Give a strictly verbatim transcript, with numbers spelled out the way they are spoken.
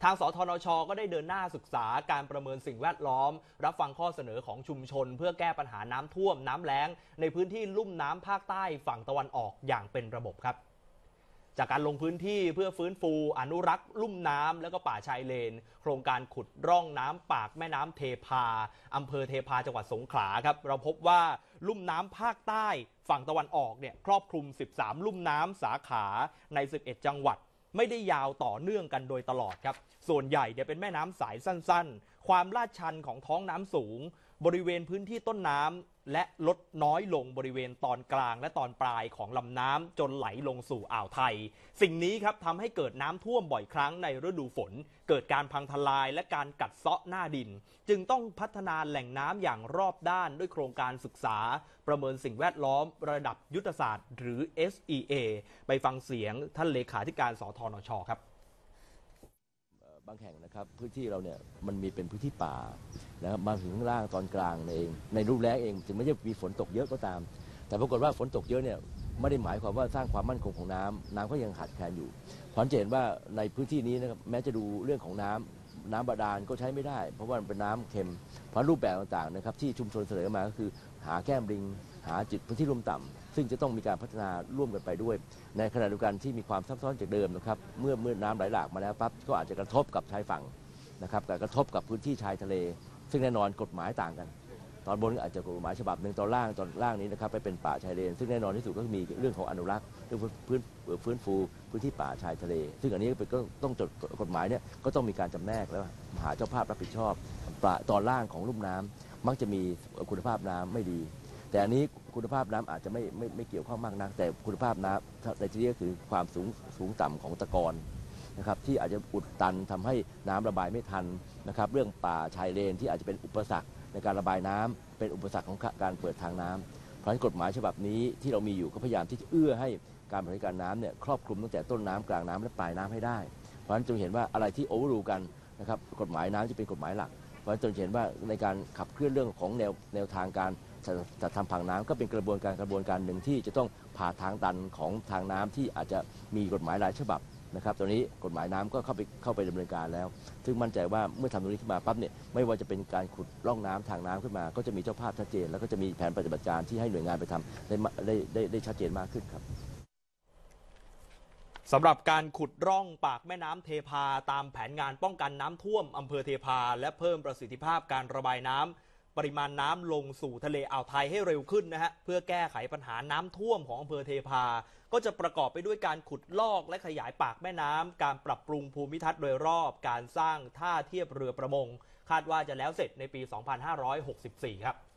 างสทนช.ก็ได้เดินหน้าศึกษาการประเมินสิ่งแวดล้อมรับฟังข้อเสนอของชุมชนเพื่อแก้ปัญหาน้ำท่วมน้ำแล้งในพื้นที่ลุ่มน้ำภาคใต้ฝั่งตะวันออกอย่างเป็นระบบครับจากการลงพื้นที่เพื่อฟื้นฟูอนุรักษ์ลุ่มน้ำและก็ป่าชายเลนโครงการขุดร่องน้ำปากแม่น้ำเทพาอำเภอเทพาจังหวัดสงขลาครับเราพบว่าลุ่มน้ำภาคใต้ฝั่งตะวันออกเนี่ยครอบคลุมสิบสามลุ่มน้ำสาขาในสิบเอ็ดจังหวัดไม่ได้ยาวต่อเนื่องกันโดยตลอดครับส่วนใหญ่เนี่ยเป็นแม่น้ำสายสั้นๆความลาดชันของท้องน้ำสูงบริเวณพื้นที่ต้นน้ำและลดน้อยลงบริเวณตอนกลางและตอนปลายของลำน้ำจนไหลลงสู่อ่าวไทยสิ่งนี้ครับทำให้เกิดน้ำท่วมบ่อยครั้งในฤดูฝนเกิดการพังทลายและการกัดเซาะหน้าดินจึงต้องพัฒนาแหล่งน้ำอย่างรอบด้านด้วยโครงการศึกษาประเมินสิ่งแวดล้อมระดับยุทธศาสตร์หรือ เอส อี เอ ไปฟังเสียงท่านเลขาธิการสทนช.ครับบางแห่งนะครับพื้นที่เราเนี่ยมันมีเป็นพื้นที่ป่านะครับมาถึงข้างล่างตอนกลางเองในรูปแล้งเองถึงไม่ใช่มีฝนตกเยอะก็ตามแต่ปรากฏว่าฝนตกเยอะเนี่ยไม่ได้หมายความว่าสร้างความมั่นคงของน้ำน้ำก็ยังขาดแคลนอยู่เพราะจะเห็นว่าในพื้นที่นี้นะครับแม้จะดูเรื่องของน้ำน้ำบาดาลก็ใช้ไม่ได้เพราะว่ามันเป็นน้ำเค็มเพราะรูปแบบต่างๆนะครับที่ชุมชนเสนอมาก็คือหาแก้มลิงหาจุดพื้นที่ลุ่มต่ำซึ่งจะต้องมีการพัฒนาร่วมกันไปด้วยในขณะเดียวกันที่มีความซับซ้อนจากเดิมนะครับเมื่อเมื่อน้ำไหลหลากมาแล้วปั๊บก็อาจจะกระทบกับชายฝั่งนะครับกระทบกับพื้นที่ชายทะเลซึ่งแน่นอนกฎหมายต่างกันตอนบนอาจจะกฎหมายฉบับหนึ่งตอนล่างตอนล่างนี้นะครับไปเป็นป่าชายเลนซึ่งแน่นอนที่สุดก็มีเรื่องของอนุรักษ์เรื่องพื้นฟื้นฟูพื้นที่ป่าชายทะเลซึ่งอันนี้ก็ต้องจดกฎหมายเนี่ยก็ต้องมีการจำแนกแล้วหาเจ้าภาพรับผิดชอบป่าตอนล่างของลุ่มน้ำมักจะมีคุณภาพน้ำไม่ดีแต่อันนี้คุณภาพน้ำอาจจะไม่ไม่ไม่เกี่ยวข้องมากนักแต่คุณภาพน้ำในที่นี้ก็คือความสูงสูงต่ำของตะกอนนะครับที่อาจจะอุดตันทำให้น้ำระบายไม่ทันนะครับเรื่องป่าชายเลนที่อาจจะเป็นอุปสรรคในการระบายน้ำเป็นอุปสรรคของการเปิดทางน้ำเพราะฉะนั้นกฎหมายฉบับนี้ที่เรามีอยู่ก็พยายามที่จะเอื้อให้การบริการน้ำเนี่ยครอบคลุมตั้งแต่ต้นน้ำกลางน้ำและปลายน้ำให้ได้เพราะฉะนั้นจะเห็นว่าอะไรที่โอเวอร์รูกันนะครับกฎหมายน้ำจะเป็นกฎหมายหลักเพราะฉะนั้นจะเห็นว่าในการขับเคลื่อนเรื่องของแนวแนวทางการจัดทำผังน้ำก็เป็นกระบวนการกระบวนการหนึ่งที่จะต้องผ่าทางตันของทางน้ำที่อาจจะมีกฎหมายหลายฉบับนะครับตอนนี้กฎหมายน้ำก็เข้าไปเข้าไปดำเนินการแล้วซึ่งมั่นใจว่าเมื่อทำตรงนี้ขึ้นมาปั๊บเนี่ยไม่ว่าจะเป็นการขุดร่องน้ำทางน้ำขึ้นมาก็จะมีเจ้าภาพชัดเจนแล้วก็จะมีแผนปฏิบัติการที่ให้หน่วยงานไปทำได้ได้ได้ได้ชัดเจนมากขึ้นครับสำหรับการขุดร่องปากแม่น้ำเทพาตามแผนงานป้องกันน้ำท่วมอำเภอเทพาและเพิ่มประสิทธิภาพการระบายน้ำปริมาณน้ำลงสู่ทะเลอ่าวไทยให้เร็วขึ้นนะฮะเพื่อแก้ไขปัญหาน้ำท่วมของอำเภอเทพาก็จะประกอบไปด้วยการขุดลอกและขยายปากแม่น้ำการปรับปรุงภูมิทัศน์โดยรอบการสร้างท่าเทียบเรือประมงคาดว่าจะแล้วเสร็จในปี สองพันห้าร้อยหกสิบสี่ ครับ